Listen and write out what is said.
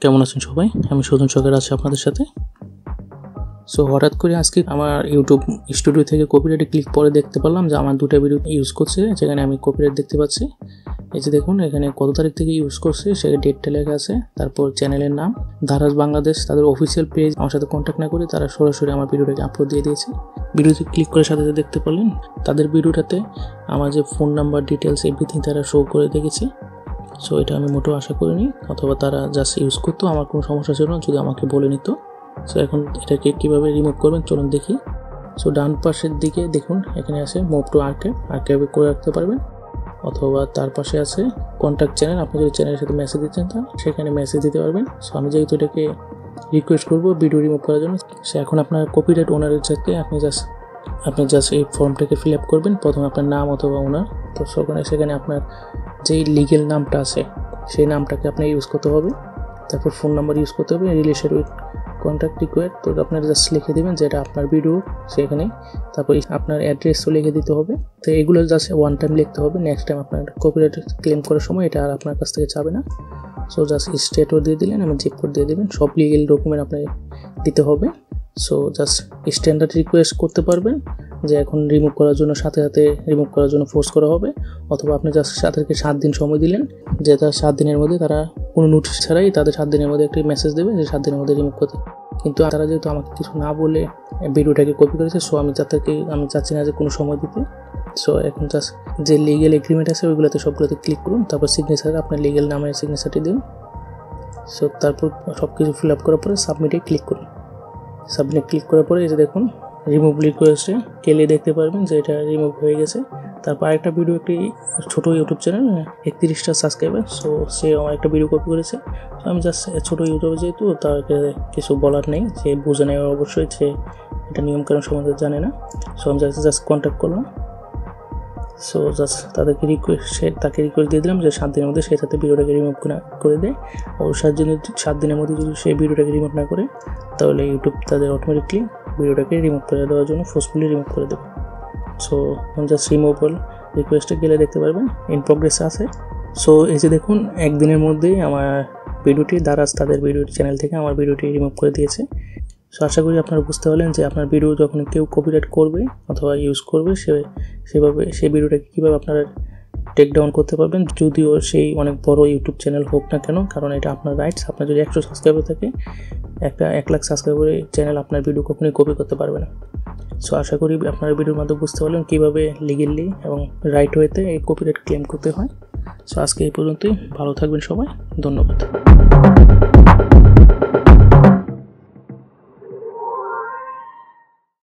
কেমন আছেন সবাই? আমি সুজন সরকার আছি আপনাদের সাথে। সো হঠাৎ করে আজকে আমার ইউটিউব স্টুডিও থেকে কপিরাইটে ক্লিক করে দেখতে পারলাম যে আমার দুটো ভিডিও ইউজ করছে, যেখানে আমি কপিরাইট দেখতে পাচ্ছি। এই যে দেখুন, এখানে কত তারিখ থেকে ইউজ করছে সেটা ডেটটা লেখা আছে, তারপর চ্যানেলের নাম দারাজ বাংলাদেশ। তাদের অফিসিয়াল পেজ, আমার সাথে কন্ট্যাক্ট না করে তারা সরাসরি আমার ভিডিওটাকে আপলোড দিয়ে দিয়েছে। ভিডিওতে ক্লিক করে সাথে সাথে দেখতে পারলেন তাদের ভিডিওটাতে আমার যে ফোন নাম্বার ডিটেলস এভরিথিং তারা শো করে দেখেছি। সো এটা আমি মোটেও আশা করিনি, অথবা তারা জাস্ট ইউজ করতো, আমার কোনো সমস্যা ছিল না যদি আমাকে বলে নিত। সো এখন এটাকে কীভাবে রিমুভ করবেন চলুন দেখি। সো ডান পাশের দিকে দেখুন, এখানে আছে মুভ টু আর্কাইভে করে রাখতে পারবেন, অথবা তার পাশে আছে কন্ট্যাক্ট চ্যানেল। আপনি যদি চ্যানেলের সাথে মেসেজ দিচ্ছেন তা সেখানে মেসেজ দিতে পারবেন। সো আমি যেহেতু এটাকে রিকোয়েস্ট করবো ভিডিও রিমুভ করার জন্য, সে এখন আপনার কপিরাইট ওনারের সাথে আপনি জাস্ট এই ফর্মটাকে ফিল আপ করবেন। প্রথমে আপনার নাম অথবা ওনার, তো সেখানে আপনার যেই লিগেল নামটা আছে সেই নামটাকে আপনার ইউজ করতে হবে। তারপর ফোন নাম্বার ইউজ করতে হবে, রিলেশন উইথ কন্ট্যাক্ট রিকোয়ার্ড, তো আপনারা জাস্ট লিখে দেবেন যেটা আপনার ভিডিও সেখানে। তারপর আপনার অ্যাড্রেসও লিখে দিতে হবে। তো এগুলো জাস্ট ওয়ান টাইম লিখতে হবে, নেক্সট টাইম আপনার কপিরাইট ক্লেম করার সময় এটা আর আপনার কাছ থেকে যাবে না। সো জাস্ট স্টেটও দিয়ে দিলেন, আমি জিপ কোড দিয়ে দেবেন, সব লিগেল ডকুমেন্ট আপনাকে দিতে হবে। সো জাস্ট স্ট্যান্ডার্ড রিকোয়েস্ট করতে পারবেন যে এখন রিমুভ করার জন্য সাথে সাথে রিমুভ করার জন্য ফোর্স করা হবে, অথবা আপনি জাস্ট তাদেরকে 7 দিন সময় দিলেন, যে তার 7 দিনের মধ্যে তারা কোনো নোটিশ ছাড়াই তাদের 7 দিনের মধ্যে একটি মেসেজ দেবে যে 7 দিনের মধ্যে রিমুভ করতে। কিন্তু তারা যেহেতু আমাকে কিছু না বলে ভিডিওটাকে কপি করেছে, সো আমি চাচ্ছি না যে কোনো সময় দিতে। সো এখন জাস্ট যে লিগেল এগ্রিমেন্ট আছে ওইগুলোতে সবগুলোতে ক্লিক করুন, তারপর সিগনেচার আপনার লিগেল নামের সিগনেচারটি দিন। সো তারপর সব কিছু ফিল আপ করার পরে সাবমিটে ক্লিক করুন। সাবমিটে ক্লিক করার পরে এই যে দেখুন রিমুভ রিকোয়েস্টে গেলে দেখতে পারবেন যে এটা রিমুভ হয়ে গেছে। তারপর আরেকটা ভিডিও, একটি ছোটো ইউটিউব চ্যানেল 31টা সাবস্ক্রাইবার, সো সে আমার একটা ভিডিও কপি করেছে। তো আমি জাস্ট ছোটো ইউটিউবে যেহেতু তাকে কিছু বলার নেই, যে বুঝে নেয় অবশ্যই, যে এটা নিয়মকানুন সম্বন্ধে জানে না। সো আমি জাস্ট কন্ট্যাক্ট করলাম। সো জাস্ট তাকে রিকোয়েস্ট দিয়ে দিলাম যে 7 দিনের মধ্যে সে সাথে ভিডিওটাকে রিমুভ করে দেয়। ও 7 দিনের মধ্যে যদি সেই ভিডিওটাকে রিমুভ না করে, তাহলে ইউটিউব তাদের অটোমেটিকলি ভিডিওটাকে রিমুভ করে দেওয়ার জন্য ফোর্সফুলি রিমুভ করে দেবে। সো জাস্ট রিমুভাল রিকোয়েস্টে গেলে দেখতে পারবেন ইন প্রোগ্রেস আছে। সো এই যে দেখুন একদিনের মধ্যেই আমার ভিডিওটি দারাজ তাদের ভিডিও চ্যানেল থেকে আমার ভিডিওটি রিমুভ করে দিয়েছে। সো আশা করি আপনারা বুঝতে পারলেন যে আপনার ভিডিও যখন কেউ কপিরাইট করবে অথবা ইউজ করবে, সেভাবে সেই ভিডিওটাকে কীভাবে আপনারা টেক ডাউন করতে পারবেন, যদিও সেই অনেক বড় ইউটিউব চ্যানেল হোক না কেন, কারণ এটা আপনার রাইটস। আপনার যদি 100 সাবস্ক্রাইবার থাকে, 1 লাখ সাবস্ক্রাইবারের চ্যানেল আপনার ভিডিও কখনোই কপি করতে পারবে না। সো আশা করি আপনারা ভিডিওর মাধ্যমে বুঝতে পারলেন কীভাবে লিগেলি এবং রাইট ওয়েতে এই কপিরাইট ক্লেম করতে হয়। সো আজকে এই পর্যন্তই, ভালো থাকবেন সবাই, ধন্যবাদ।